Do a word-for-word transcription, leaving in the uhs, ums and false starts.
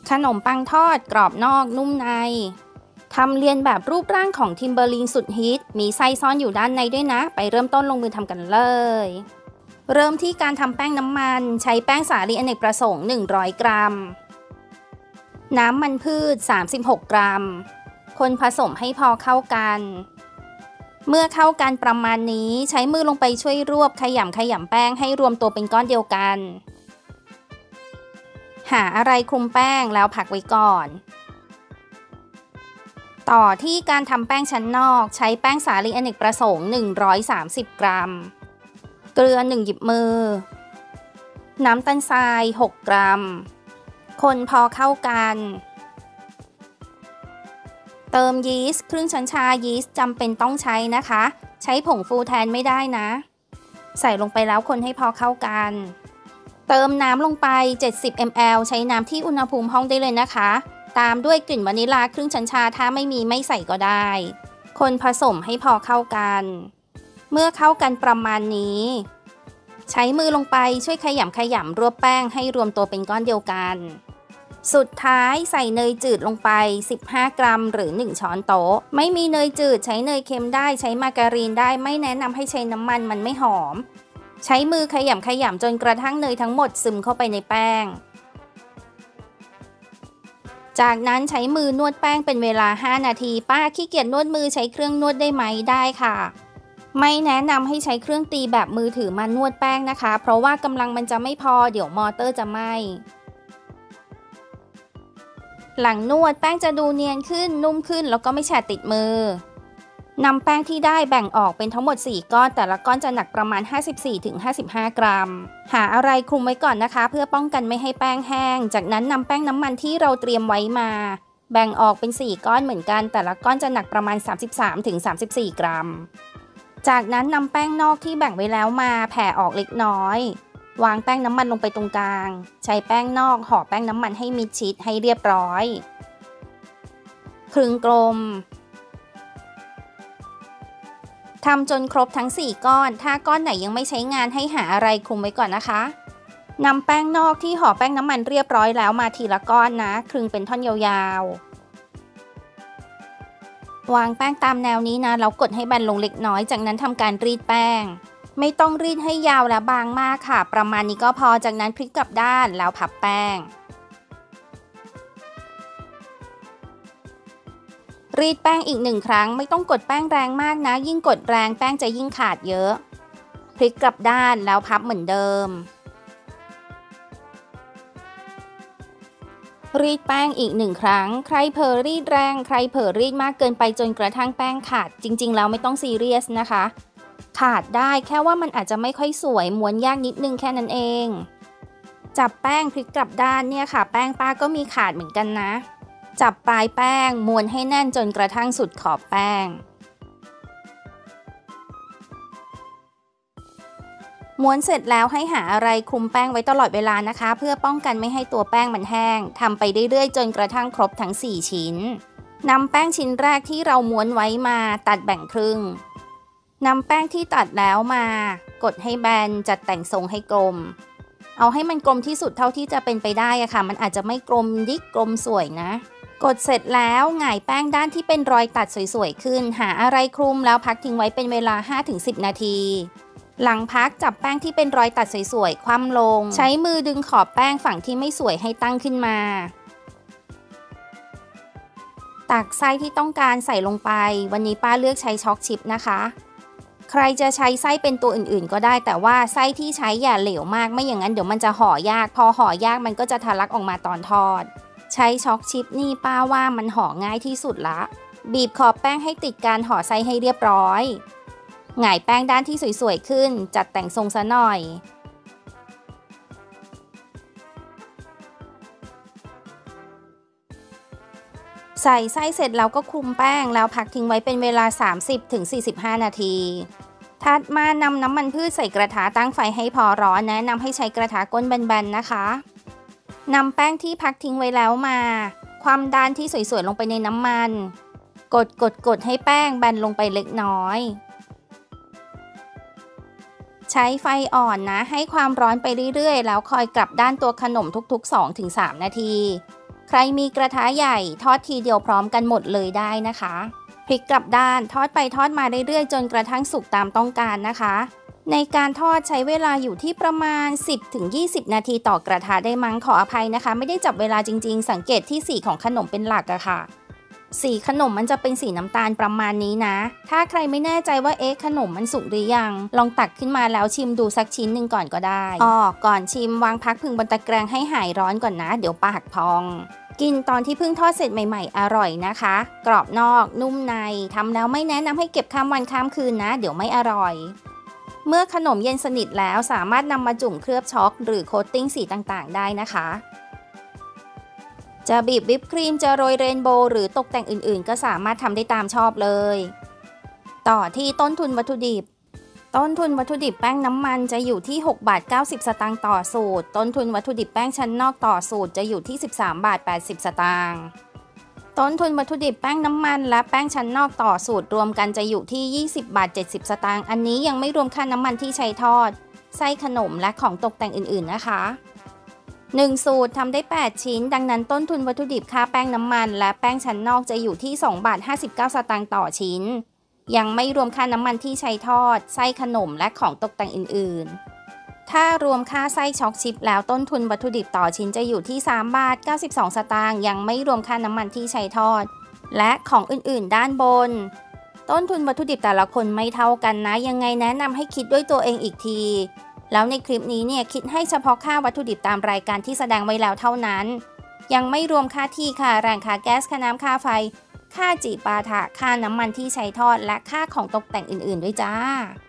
ขนมปังทอดกรอบนอกนุ่มในทำเรียนแบบรูปร่างของทิมเบอร์ลินสุดฮิตมีไส้ซ่อนอยู่ด้านในด้วยนะไปเริ่มต้นลงมือทำกันเลยเริ่มที่การทำแป้งน้ำมันใช้แป้งสาลีอเนกประสงค์หนึ่งร้อยกรัมน้ำมันพืชสามสิบหกกรัมคนผสมให้พอเข้ากันเมื่อเข้ากันประมาณนี้ใช้มือลงไปช่วยรวบขยำขยำแป้งให้รวมตัวเป็นก้อนเดียวกันหาอะไรคลุมแป้งแล้วพักไว้ก่อนต่อที่การทำแป้งชั้นนอกใช้แป้งสาลีอเนกประสงค์หนึ่งร้อยสามสิบกรัมเกลือหนึ่งหยิบมือน้ำตาลทรายหกกรัมคนพอเข้ากันเติมยีสต์ครึ่งช้อนชายีสต์จำเป็นต้องใช้นะคะใช้ผงฟูแทนไม่ได้นะใส่ลงไปแล้วคนให้พอเข้ากันเติมน้ำลงไปเจ็ดสิบมิลลิลิตร ใช้น้ำที่อุณหภูมิห้องได้เลยนะคะตามด้วยกลิ่นวานิลลาครึ่งช้อนชาถ้าไม่มีไม่ใส่ก็ได้คนผสมให้พอเข้ากันเมื่อเข้ากันประมาณนี้ใช้มือลงไปช่วยขยำขยำรวบแป้งให้รวมตัวเป็นก้อนเดียวกันสุดท้ายใส่เนยจืดลงไปสิบห้ากรัมหรือหนึ่งช้อนโต๊ะไม่มีเนยจืดใช้เนยเค็มได้ใช้มาการีนได้ไม่แนะนำให้ใช้น้ำมันมันไม่หอมใช้มือขยำขยำจนกระทั่งเนยทั้งหมดซึมเข้าไปในแป้งจากนั้นใช้มือนวดแป้งเป็นเวลาห้านาทีป้าขี้เกียจนวดมือใช้เครื่องนวดได้ไหมได้ค่ะไม่แนะนำให้ใช้เครื่องตีแบบมือถือมานวดแป้งนะคะเพราะว่ากำลังมันจะไม่พอเดี๋ยวมอเตอร์จะไหม้หลังนวดแป้งจะดูเนียนขึ้นนุ่มขึ้นแล้วก็ไม่แฉะติดมือนำแป้งที่ได้แบ่งออกเป็นทั้งหมดสี่ก้อนแต่ละก้อนจะหนักประมาณ ห้าสิบสี่ถึงห้าสิบห้า กรัมหาอะไรคลุมไว้ก่อนนะคะเพื่อป้องกันไม่ให้แป้งแห้งจากนั้นนำแป้งน้ำมันที่เราเตรียมไว้มาแบ่งออกเป็นสี่ก้อนเหมือนกันแต่ละก้อนจะหนักประมาณ สามสิบสามถึงสามสิบสี่ กรัมจากนั้นนำแป้งนอกที่แบ่งไว้แล้วมาแผ่ออกเล็กน้อยวางแป้งน้ำมันลงไปตรงกลางใช้แป้งนอกห่อแป้งน้ำมันให้มิดชิดให้เรียบร้อยคลึงกลมทำจนครบทั้งสี่ก้อนถ้าก้อนไหนยังไม่ใช้งานให้หาอะไรคลุมไว้ก่อนนะคะนำแป้งนอกที่ห่อแป้งน้ำมันเรียบร้อยแล้วมาทีละก้อนนะคลึงเป็นท่อนยาวๆวางแป้งตามแนวนี้นะแล้วกดให้แบนลงเล็กน้อยจากนั้นทำการรีดแป้งไม่ต้องรีดให้ยาวและบางมากค่ะประมาณนี้ก็พอจากนั้นพลิกกลับด้านแล้วพับแป้งรีดแป้งอีกหนึ่งครั้งไม่ต้องกดแป้งแรงมากนะยิ่งกดแรงแป้งจะยิ่งขาดเยอะพลิกกลับด้านแล้วพับเหมือนเดิมรีดแป้งอีกหนึ่งครั้งใครเผลอรีดแรงใครเผลอรีดมากเกินไปจนกระทั่งแป้งขาดจริงๆแล้วไม่ต้องซีเรียสนะคะขาดได้แค่ว่ามันอาจจะไม่ค่อยสวยม้วนยากนิดนึงแค่นั้นเองจับแป้งพลิกกลับด้านเนี่ยค่ะแป้งป้าก็มีขาดเหมือนกันนะจับปลายแป้งม้วนให้แน่นจนกระทั่งสุดขอบแป้งม้วนเสร็จแล้วให้หาอะไรคลุมแป้งไว้ตลอดเวลานะคะเพื่อป้องกันไม่ให้ตัวแป้งมันแห้งทำไปเรื่อยๆจนกระทั่งครบทั้งสี่ชิ้นนำแป้งชิ้นแรกที่เราม้วนไว้มาตัดแบ่งครึ่งนำแป้งที่ตัดแล้วมากดให้แบนจัดแต่งทรงให้กลมเอาให้มันกลมที่สุดเท่าที่จะเป็นไปได้อะค่ะมันอาจจะไม่กลมดิ๊กกลมสวยนะกดเสร็จแล้วหงายแป้งด้านที่เป็นรอยตัดสวยๆขึ้นหาอะไรคลุมแล้วพักทิ้งไว้เป็นเวลา ห้าถึงสิบ นาทีหลังพักจับแป้งที่เป็นรอยตัดสวยๆคว่ำลงใช้มือดึงขอบแป้งฝั่งที่ไม่สวยให้ตั้งขึ้นมาตักไส้ที่ต้องการใส่ลงไปวันนี้ป้าเลือกใช้ช็อกชิพนะคะใครจะใช้ไส้เป็นตัวอื่นๆก็ได้แต่ว่าไส้ที่ใช้อย่าเหลวมากไม่อย่างนั้นเดี๋ยวมันจะห่อยากพอห่อยากมันก็จะทะลักออกมาตอนทอดใช้ช็อกชิพนี่ป้าว่ามันห่อง่ายที่สุดละบีบขอบแป้งให้ติดการห่อไส้ให้เรียบร้อยหงายแป้งด้านที่สวยๆขึ้นจัดแต่งทรงซะหน่อยใส่ไส้เสร็จแล้วก็คลุมแป้งแล้วพักทิ้งไว้เป็นเวลา สามสิบถึงสี่สิบห้า นาทีถัดมานำน้ำมันพืชใส่กระทะตั้งไฟให้พอร้อนแนะนำให้ใช้กระทะก้นแบนๆนะคะนำแป้งที่พักทิ้งไว้แล้วมาความด้านที่สวยๆลงไปในน้ำมันกดกดกดให้แป้งแบนลงไปเล็กน้อยใช้ไฟอ่อนนะให้ความร้อนไปเรื่อยๆแล้วคอยกลับด้านตัวขนมทุกๆ สองถึงสาม นาทีใครมีกระทะใหญ่ทอดทีเดียวพร้อมกันหมดเลยได้นะคะพลิกกลับด้านทอดไปทอดมาเรื่อยๆจนกระทั่งสุกตามต้องการนะคะในการทอดใช้เวลาอยู่ที่ประมาณ สิบถึงยี่สิบ นาทีต่อกระทะได้มั้งขออภัยนะคะไม่ได้จับเวลาจริงๆสังเกตที่สีของขนมเป็นหลักอะค่ะสีขนมมันจะเป็นสีน้ำตาลประมาณนี้นะถ้าใครไม่แน่ใจว่าเอ๊ะขนมมันสุกหรือยังลองตักขึ้นมาแล้วชิมดูสักชิ้นหนึ่งก่อนก็ได้อ๋อก่อนชิมวางพักพึ่งบนตะแกรงให้หายร้อนก่อนนะเดี๋ยวปากพองกินตอนที่เพิ่งทอดเสร็จใหม่ๆอร่อยนะคะกรอบนอกนุ่มในทำแล้วไม่แนะนำให้เก็บข้ามวันข้ามคืนนะเดี๋ยวไม่อร่อยเมื่อขนมเย็นสนิทแล้วสามารถนำมาจุ่มเคลือบช็อกหรือโคตติ้งสีต่างๆได้นะคะจะบีบวิปครีมจะโรยเรนโบว์หรือตกแต่งอื่นๆก็สามารถทำได้ตามชอบเลยต่อที่ต้นทุนวัตถุดิบต้นทุนวัตถุดิบแป้งน้ำมันจะอยู่ที่หกบาทเก้าสิบสตางค์ต่อสูตรต้นทุนวัตถุดิบแป้งชั้นนอกต่อสูตรจะอยู่ที่สิบสามบาทแปดสิบสตางค์ต้นทุนวัตถุดิบแป้งน้ำมันและแป้งชั้นนอกต่อสูตรรวมกันจะอยู่ที่ยี่สิบบาทเจ็ดสิบสตางค์อันนี้ยังไม่รวมค่าน้ำมันที่ใช้ทอดไส้ขนมและของตกแต่งอื่นๆนะคะหนึ่งสูตรทำได้แปดชิ้นดังนั้นต้นทุนวัตถุดิบค่าแป้งน้ำมันและแป้งชั้นนอกจะอยู่ที่สองบาทห้าสิบเก้าสตางค์ต่อชิ้นยังไม่รวมค่าน้ำมันที่ใช้ทอดไส้ขนมและของตกแต่งอื่นๆถ้ารวมค่าไส้ช็อกชิปแล้วต้นทุนวัตถุดิบต่อชิ้นจะอยู่ที่สามบาทเก้าสิบสองสตางค์ยังไม่รวมค่าน้ำมันที่ใช้ทอดและของอื่นๆด้านบนต้นทุนวัตถุดิบแต่ละคนไม่เท่ากันนะยังไงแนะนำให้คิดด้วยตัวเองอีกทีแล้วในคลิปนี้เนี่ยคิดให้เฉพาะค่าวัตถุดิบตามรายการที่แสดงไว้แล้วเท่านั้นยังไม่รวมค่าที่ค่าแรงค่าแก๊สค่าน้ำค่าไฟค่าจีปาถะค่าน้ำมันที่ใช้ทอดและค่าของตกแต่งอื่นๆด้วยจ้า